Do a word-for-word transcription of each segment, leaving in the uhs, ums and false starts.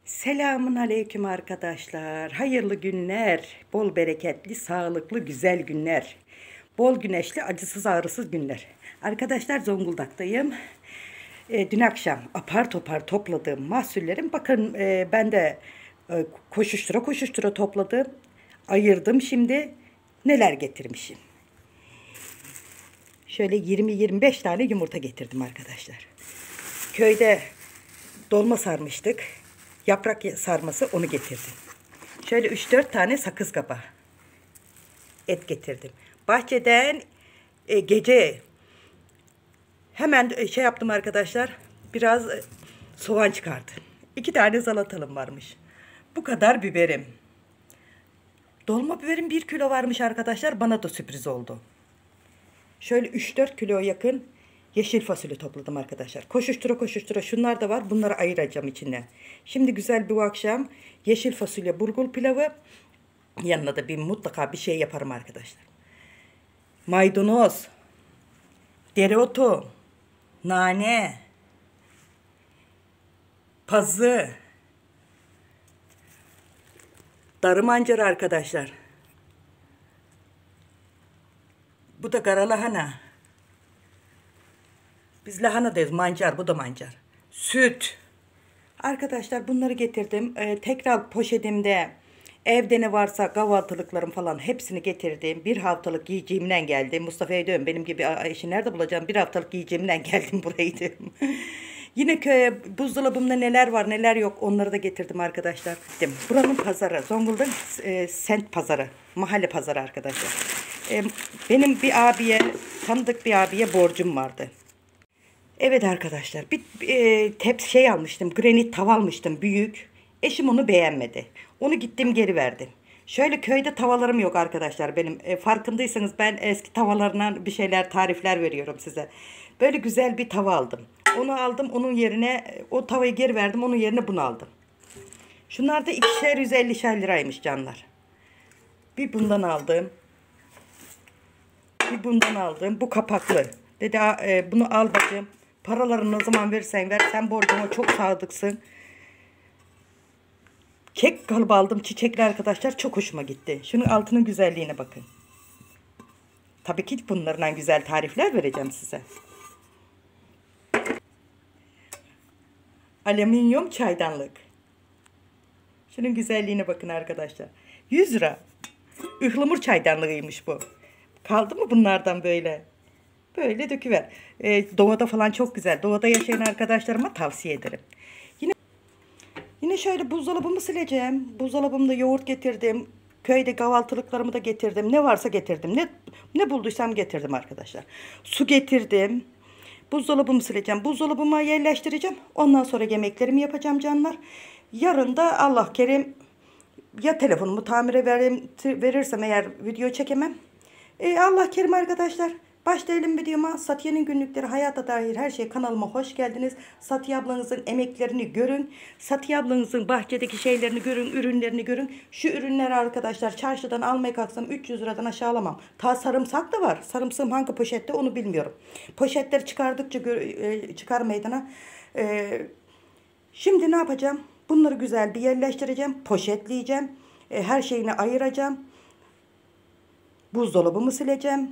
Selamun aleyküm arkadaşlar. Hayırlı günler, bol bereketli, sağlıklı, güzel günler. Bol güneşli, acısız ağrısız günler. Arkadaşlar Zonguldak'tayım. E, dün akşam apar topar topladığım mahsullerim. Bakın e, ben de e, koşuştura koşuştura topladım. Ayırdım şimdi. Neler getirmişim. Şöyle yirmi yirmi beş tane yumurta getirdim arkadaşlar. Köyde dolma sarmıştık. Yaprak sarması, onu getirdim. Şöyle üç dört tane sakız kabağı et getirdim. Bahçeden e, gece hemen şey yaptım arkadaşlar. Biraz e, soğan çıkardım. iki tane salatalım varmış. Bu kadar biberim. Dolma biberim bir kilo varmış arkadaşlar. Bana da sürpriz oldu. Şöyle üç dört kilo yakın yeşil fasulye topladım arkadaşlar. Koşuştura koşuştura şunlar da var. Bunları ayıracağım içinden. Şimdi güzel bir akşam yeşil fasulye burgul pilavı. Yanına da bir mutlaka bir şey yaparım arkadaşlar. Maydanoz, dereotu, nane, pazı, darı mancarı arkadaşlar. Bu da kara lahana. Biz lahana deriz, mancar, bu da mancar. Süt. Arkadaşlar bunları getirdim. Ee, tekrar poşetimde evde ne varsa kahvaltılıklarım falan hepsini getirdim. Bir haftalık yiyeceğimden geldim. Mustafa'ya diyorum benim gibi işi nerede bulacağım? Bir haftalık yiyeceğimden geldim buraya diyorum. Yine köye buzdolabımda neler var neler yok onları da getirdim arkadaşlar. Buranın pazarı, Zonguldak e, semt pazarı, mahalle pazarı arkadaşlar. E, benim bir abiye, tanıdık bir abiye borcum vardı. Evet arkadaşlar, bir e, tepsi şey almıştım, granit tava almıştım büyük. Eşim onu beğenmedi. Onu gittim geri verdim. Şöyle köyde tavalarım yok arkadaşlar benim. E, farkındaysanız ben eski tavalarından bir şeyler, tarifler veriyorum size. Böyle güzel bir tava aldım. Onu aldım, onun yerine o tavayı geri verdim, onun yerine bunu aldım. Şunlar da ikişer yüz ellişer liraymış canlar. Bir bundan aldım. Bir bundan aldım. Bu kapaklı. Dedi e, bunu al bacım. Paralarını ne zaman verirsen ver. Sen borcuma çok sadıksın. Kek kalıbı aldım. Çiçekli arkadaşlar. Çok hoşuma gitti. Şunun altının güzelliğine bakın. Tabii ki bunlardan güzel tarifler vereceğim size. Alüminyum çaydanlık. Şunun güzelliğine bakın arkadaşlar. yüz lira. Ihlamur çaydanlığıymış bu. Kaldı mı bunlardan böyle? Böyle döküver. Ee, doğada falan çok güzel. Doğada yaşayan arkadaşlarıma tavsiye ederim. Yine yine şöyle buzdolabımı sileceğim. Buzdolabımda yoğurt getirdim. Köyde kahvaltılıklarımı da getirdim. Ne varsa getirdim. Ne ne bulduysam getirdim arkadaşlar. Su getirdim. Buzdolabımı sileceğim. Buzdolabıma yerleştireceğim. Ondan sonra yemeklerimi yapacağım canlar. Yarın da Allah kerim ya telefonumu tamire verim, verirsem eğer video çekemem. Ee, Allah kerim arkadaşlar. Başlayalım videoma. Satiye'nin günlükleri, hayata dair her şey kanalıma hoş geldiniz. Satiye ablanızın emeklerini görün. Satiye ablanızın bahçedeki şeylerini görün, ürünlerini görün. Şu ürünleri arkadaşlar çarşıdan almaya kalksam üç yüz liradan aşağı alamam. Ta sarımsak da var. Sarımsağım hangi poşette onu bilmiyorum. Poşetleri çıkardıkça çıkar meydana. Ee, şimdi ne yapacağım? Bunları güzel bir yerleştireceğim. Poşetleyeceğim. Ee, her şeyini ayıracağım. Buzdolabımı sileceğim.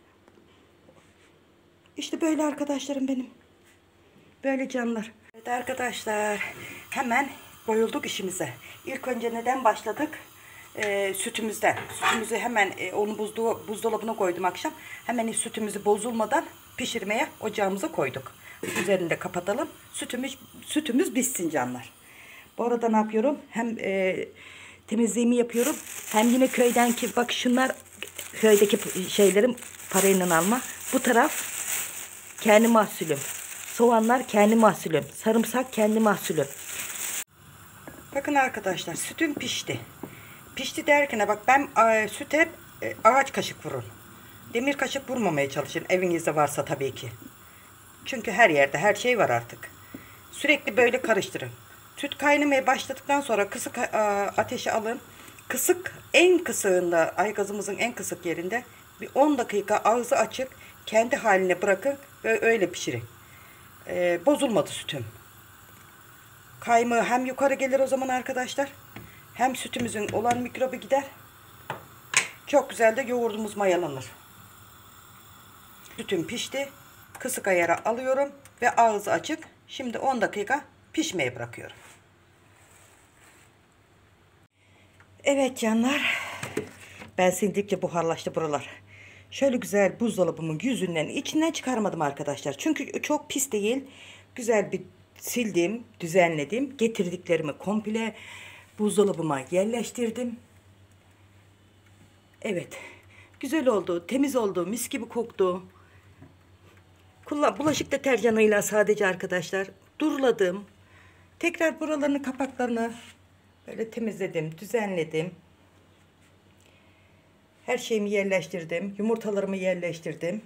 İşte böyle arkadaşlarım benim. Böyle canlar. Evet arkadaşlar. Hemen koyulduk işimize. İlk önce neden başladık? Ee, sütümüzden. Sütümüzü hemen e, onu buzdu, buzdolabına koydum akşam. Hemen sütümüzü bozulmadan pişirmeye ocağımıza koyduk. Üzerini de kapatalım. Sütümüz, sütümüz bitsin canlar. Bu arada ne yapıyorum? Hem e, temizliğimi yapıyorum. Hem yine köyden ki bak şunlar köydeki şeylerim parayla alma. Bu taraf kendi mahsulüm. Soğanlar kendi mahsulüm. Sarımsak kendi mahsulüm. Bakın arkadaşlar sütüm pişti. Pişti derken bak ben e, süt hep e, ağaç kaşık vurun. Demir kaşık vurmamaya çalışın. Evinizde varsa tabii ki. Çünkü her yerde her şey var artık. Sürekli böyle karıştırın. Süt kaynamaya başladıktan sonra kısık e, ateşe alın. Kısık en kısığında aygazımızın en kısık yerinde bir on dakika ağzı açık kendi haline bırakın ve öyle pişirin. Ee, bozulmadı sütüm. Kaymağı hem yukarı gelir o zaman arkadaşlar. Hem sütümüzün olan mikrobu gider. Çok güzel de yoğurdumuz mayalanır. Sütüm pişti. Kısık ayara alıyorum ve ağzı açık. Şimdi on dakika pişmeye bırakıyorum. Evet canlar. Ben sildikçe buharlaştı buralar. Şöyle güzel buzdolabımın yüzünden içinden çıkarmadım arkadaşlar. Çünkü çok pis değil. Güzel bir sildim, düzenledim. Getirdiklerimi komple buzdolabıma yerleştirdim. Evet. Güzel oldu, temiz oldu, mis gibi koktu. Kullan, bulaşık deterjanıyla sadece arkadaşlar duruladım. Tekrar buralarını, kapaklarını böyle temizledim, düzenledim. Her şeyimi yerleştirdim. Yumurtalarımı yerleştirdim.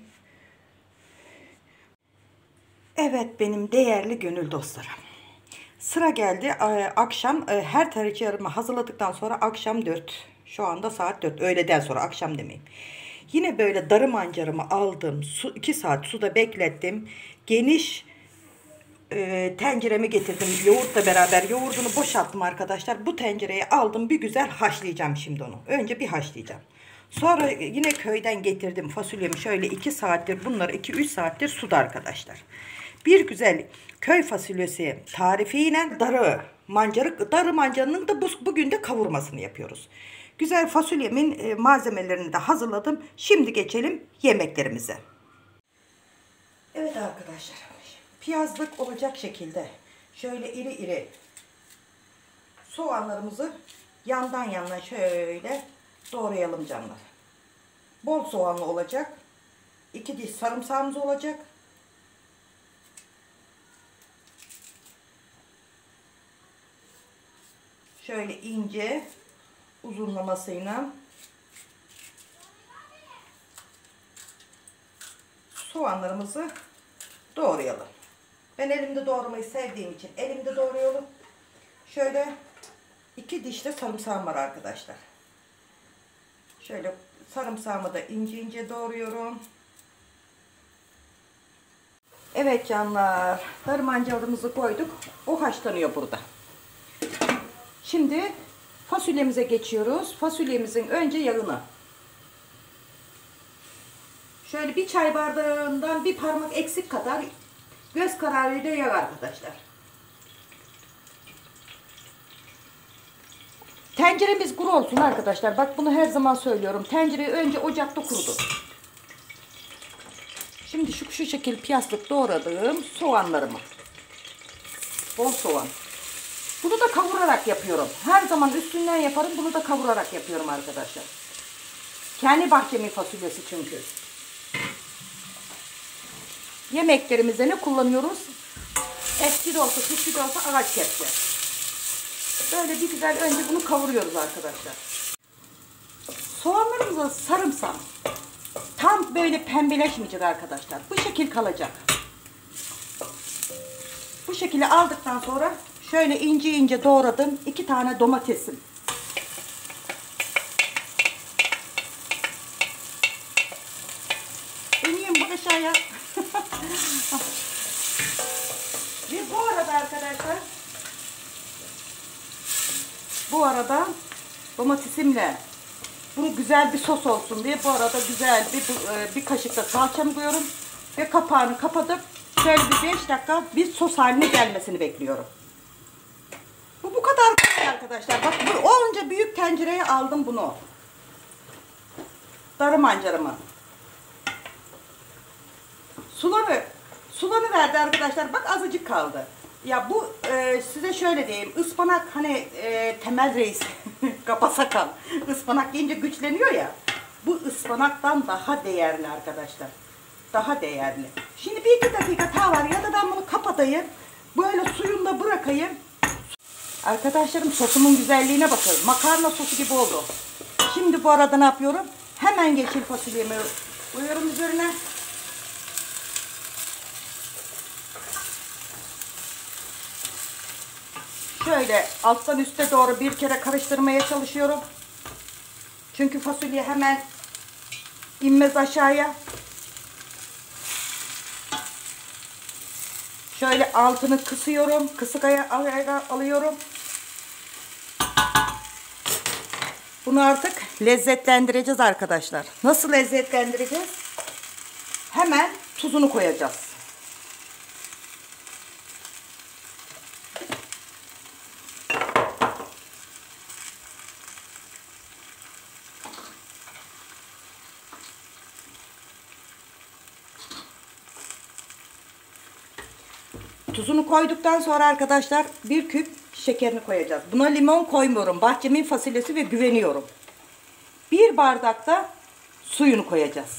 Evet benim değerli gönül dostlarım. Sıra geldi. Akşam her tariflerimi hazırladıktan sonra akşam dört. Şu anda saat dört. Öğleden sonra, akşam demeyeyim. Yine böyle darı mancarımı aldım. Su, iki saat suda beklettim. Geniş e, tenceremi getirdim. Yoğurtla beraber yoğurdunu boşalttım arkadaşlar. Bu tencereye aldım. Bir güzel haşlayacağım şimdi onu. Önce bir haşlayacağım. Sonra yine köyden getirdim fasulyemi. Şöyle iki saattir, bunları iki üç saattir suda arkadaşlar. Bir güzel köy fasulyesi tarifiyle darı mancarı, darı mancarının da bu, bugün de kavurmasını yapıyoruz. Güzel fasulyemin e, malzemelerini de hazırladım. Şimdi geçelim yemeklerimize. Evet arkadaşlar. Piyazlık olacak şekilde şöyle iri iri soğanlarımızı yandan yana şöyle doğrayalım canlar. Bol soğanlı olacak. iki diş sarımsağımız olacak. Şöyle ince uzunlamasıyla soğanlarımızı doğrayalım. Ben elimde doğramayı sevdiğim için elimde doğruyorum. Şöyle iki diş de sarımsağım var arkadaşlar. Şöyle sarımsağımı da ince ince doğruyorum. Evet canlar, darı mancarımızı koyduk. O haşlanıyor burada. Şimdi fasulyemize geçiyoruz. Fasulyemizin önce yağını. Şöyle bir çay bardağından bir parmak eksik kadar göz kararıyla yağ arkadaşlar. Tenceremiz kuru olsun arkadaşlar. Bak bunu her zaman söylüyorum. Tencereyi önce ocakta kurudu. Şimdi şu, şu şekil piyaslık doğradığım soğanlarımı. Bol soğan. Bunu da kavurarak yapıyorum. Her zaman üstünden yaparım. Bunu da kavurarak yapıyorum arkadaşlar. Kendi bahçemin fasulyesi çünkü. Yemeklerimizde ne kullanıyoruz? Eski de olsa, küçük de olsa ağaç kepçe. Böyle bir güzel önce bunu kavuruyoruz arkadaşlar. Soğanlarımıza sarımsak tam böyle pembeleşmeyecek arkadaşlar. Bu şekil kalacak. Bu şekilde aldıktan sonra şöyle ince ince doğradım. iki tane domatesim. İneyim bu aşağıya. Ve bu arada arkadaşlar bu arada domatesimle bunu güzel bir sos olsun diye bu arada güzel bir bir kaşık da salçamı koyuyorum ve kapağını kapatıp şöyle bir beş dakika bir sos haline gelmesini bekliyorum. Bu bu kadar kolay arkadaşlar. Bak bu olunca büyük tencereye aldım bunu. Darı mancarımı. Suları suları verdi arkadaşlar. Bak azıcık kaldı. Ya bu e, size şöyle diyeyim. Ispanak hani e, Temel Reis kapa sakal. Ispanak yiyince güçleniyor ya. Bu ıspanaktan daha değerli arkadaşlar. Daha değerli. Şimdi bir iki dakika tavayı ya da ben bunu kapatayım. Böyle suyunda bırakayım. Arkadaşlarım sosumun güzelliğine bakın. Makarna sosu gibi oldu. Şimdi bu arada ne yapıyorum? Hemen yeşil fasulyemi koyuyorum üzerine. Şöyle alttan üste doğru bir kere karıştırmaya çalışıyorum. Çünkü fasulye hemen inmez aşağıya. Şöyle altını kısıyorum. Kısık aya alıyorum. Bunu artık lezzetlendireceğiz arkadaşlar. Nasıl lezzetlendireceğiz? Hemen tuzunu koyacağız. Tuzunu koyduktan sonra arkadaşlar bir küp şekerini koyacağız. Buna limon koymuyorum. Bahçemin fasulyesi ve güveniyorum. Bir bardak da suyunu koyacağız.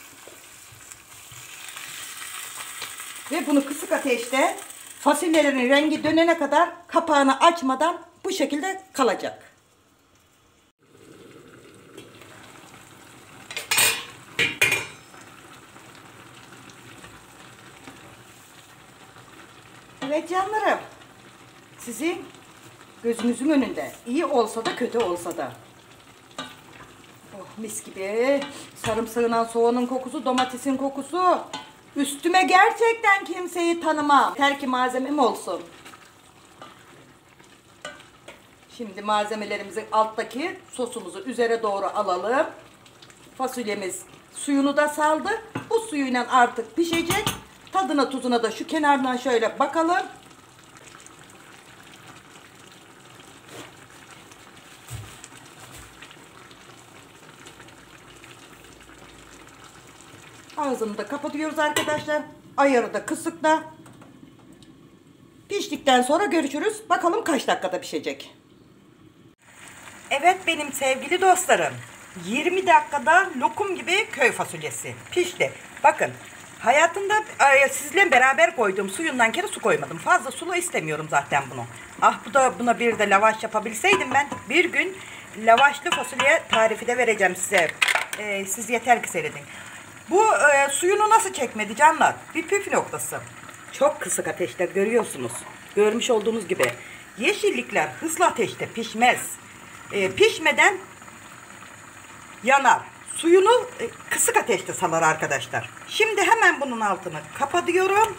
Ve bunu kısık ateşte fasulyelerin rengi dönene kadar kapağını açmadan bu şekilde kalacak. Evet canlarım, sizin gözünüzün önünde, iyi olsa da kötü olsa da. Oh mis gibi, sarımsağın, soğanın kokusu, domatesin kokusu. Üstüme gerçekten kimseyi tanımam. Yeter ki malzemem olsun. Şimdi malzemelerimizi, alttaki sosumuzu üzere doğru alalım. Fasulyemiz suyunu da saldı. Bu suyuyla artık pişecek. Tadına tuzuna da şu kenardan şöyle bakalım. Ağzını da kapatıyoruz arkadaşlar. Ayarı da kısıkta. Piştikten sonra görüşürüz. Bakalım kaç dakikada pişecek. Evet benim sevgili dostlarım. yirmi dakikada lokum gibi köy fasulyesi pişti. Bakın. Hayatımda e, sizle beraber koyduğum suyundan kere su koymadım. Fazla sulu istemiyorum zaten bunu. Ah bu da buna bir de lavaş yapabilseydim ben bir gün lavaşlı fasulye tarifi de vereceğim size. E, siz yeter ki seyredin. Bu e, suyunu nasıl çekmedi canlar? Bir püf noktası. Çok kısık ateşte görüyorsunuz. Görmüş olduğunuz gibi. Yeşillikler hızlı ateşte pişmez. E, pişmeden yanar. Suyunu kısık ateşte salar arkadaşlar. Şimdi hemen bunun altını kapatıyorum.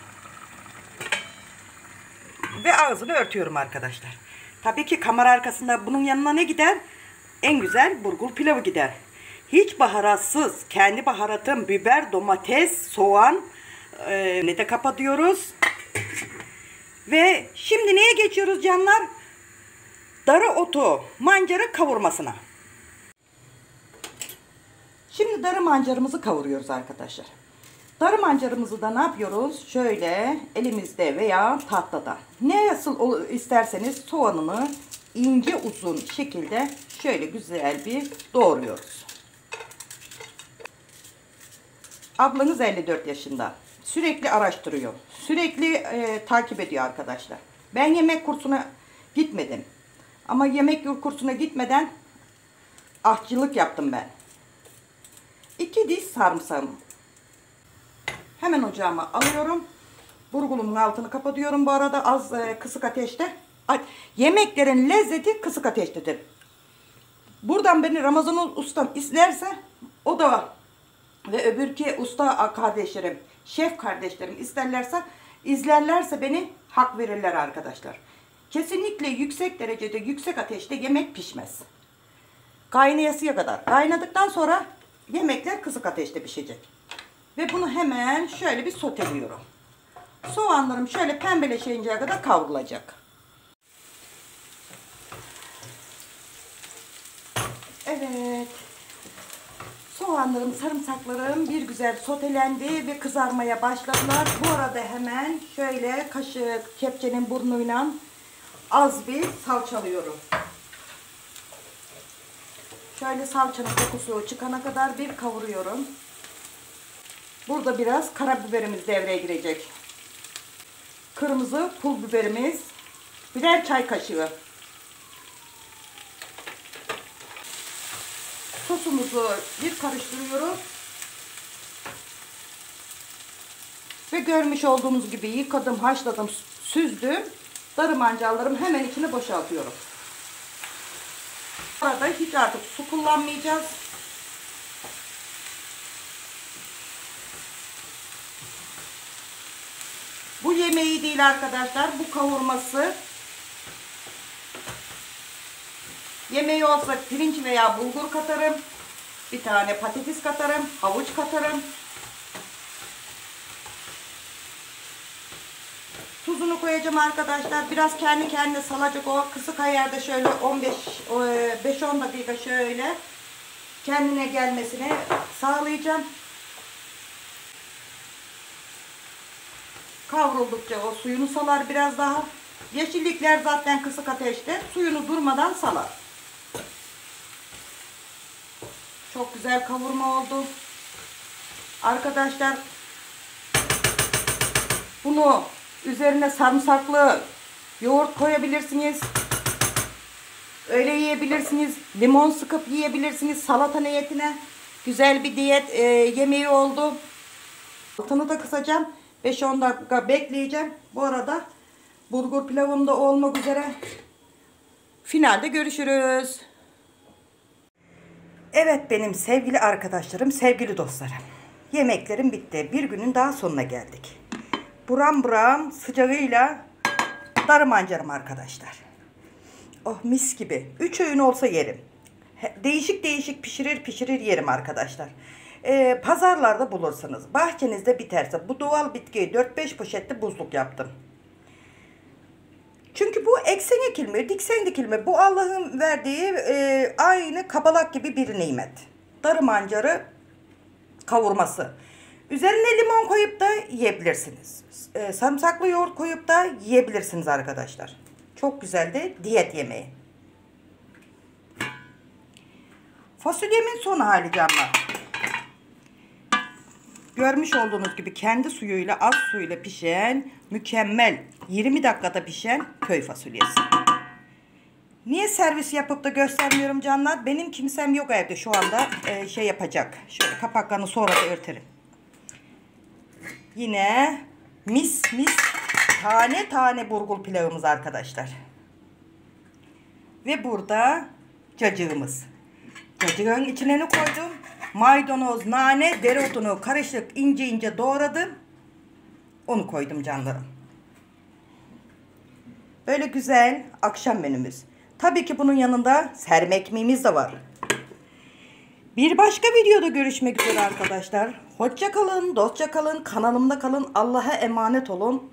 Ve ağzını örtüyorum arkadaşlar. Tabii ki kamera arkasında bunun yanına ne gider? En güzel bulgur pilavı gider. Hiç baharatsız, kendi baharatım, biber, domates, soğan e, ne de kapatıyoruz. Ve şimdi neye geçiyoruz canlar? Darı otu, mancarı kavurmasına. Şimdi darı mancarımızı kavuruyoruz arkadaşlar. Darı mancarımızı da ne yapıyoruz? Şöyle elimizde veya tahtada. Ne nasıl isterseniz soğanını ince uzun şekilde şöyle güzel bir doğruyoruz. Ablanız elli dört yaşında. Sürekli araştırıyor. Sürekli e, takip ediyor arkadaşlar. Ben yemek kursuna gitmedim. Ama yemek kursuna gitmeden aşçılık yaptım ben. İki diş sarımsağım. Hemen ocağıma alıyorum. Burgulumun altını kapatıyorum bu arada az e, kısık ateşte. Ay, yemeklerin lezzeti kısık ateştedir. Buradan beni Ramazan ustam izlerse o da ve öbürki usta kardeşlerim, şef kardeşlerim isterlerse, izlerlerse beni hak verirler arkadaşlar. Kesinlikle yüksek derecede, yüksek ateşte yemek pişmez. Kaynayasıya kadar. Kaynadıktan sonra yemekler kısık ateşte pişecek. Ve bunu hemen şöyle bir soteliyorum. Soğanlarım şöyle pembeleşinceye kadar kavrulacak. Evet. Soğanlarım, sarımsaklarım bir güzel sotelendi ve kızarmaya başladılar. Bu arada hemen şöyle kaşık, kepçenin burnuyla az bir salçalıyorum. Şöyle salçanın kokusu çıkana kadar bir kavuruyorum. Burada biraz karabiberimiz devreye girecek. Kırmızı pul biberimiz birer çay kaşığı. Sosumuzu bir karıştırıyoruz. Ve görmüş olduğunuz gibi yıkadım, haşladım, süzdüm. Darı mancarlarımı hemen içine boşaltıyorum. Bu arada hiç artık su kullanmayacağız. Bu yemeği yemeği değil arkadaşlar. Bu kavurması. Yemeği olsa pirinç veya bulgur katarım. Bir tane patates katarım. Havuç katarım. Tuzunu koyacağım arkadaşlar. Biraz kendi kendine salacak o. Kısık ayarda şöyle on beş beş on dakika şöyle kendine gelmesini sağlayacağım. Kavruldukça o suyunu salar biraz daha. Yeşillikler zaten kısık ateşte. Suyunu durmadan salar. Çok güzel kavurma oldu. Arkadaşlar bunu üzerine sarımsaklı yoğurt koyabilirsiniz. Öyle yiyebilirsiniz. Limon sıkıp yiyebilirsiniz. Salata niyetine. Güzel bir diyet e, yemeği oldu. Altını da kısacağım. beş on dakika bekleyeceğim. Bu arada bulgur pilavım da olmak üzere. Finalde görüşürüz. Evet benim sevgili arkadaşlarım, sevgili dostlarım. Yemeklerim bitti. Bir günün daha sonuna geldik. Buram buram sıcağıyla darı mancarım arkadaşlar. Oh mis gibi. Üç öğün olsa yerim. Değişik değişik pişirir pişirir yerim arkadaşlar. Ee, pazarlarda bulursanız, bahçenizde biterse bu doğal bitkiyi dört beş poşetli buzluk yaptım. Çünkü bu eksen ekilme, diksen dikilme. Bu Allah'ın verdiği e, aynı kabalak gibi bir nimet. Darı mancarı kavurması. Üzerine limon koyup da yiyebilirsiniz. E, sarımsaklı yoğurt koyup da yiyebilirsiniz arkadaşlar. Çok güzel de diyet yemeği. Fasulyemin son hali canlar. Görmüş olduğunuz gibi kendi suyuyla az suyla pişen mükemmel yirmi dakikada pişen köy fasulyesi. Niye servis yapıp da göstermiyorum canlar? Benim kimsem yok evde şu anda e, şey yapacak. Şöyle kapaklarını sonra da örterim. Yine mis mis tane tane burgul pilavımız arkadaşlar. Ve burada cacığımız. Cacığın içine ne koydum? Maydanoz, nane, dereotunu karışık ince ince doğradım. Onu koydum canlarım. Böyle güzel akşam menümüz. Tabii ki bunun yanında serme ekmeğimiz de var. Bir başka videoda görüşmek üzere arkadaşlar. Hoşça kalın, dostça kalın, kanalımda kalın. Allah'a emanet olun.